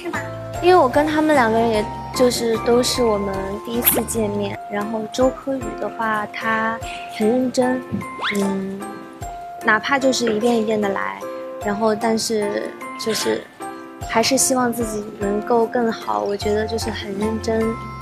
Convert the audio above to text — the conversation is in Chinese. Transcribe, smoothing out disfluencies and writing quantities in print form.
是吗？ 因为我跟他们两个人也就是都是我们第一次见面，然后周柯宇的话，他很认真，哪怕就是一遍一遍的来，然后但是就是还是希望自己能够更好。我觉得就是很认真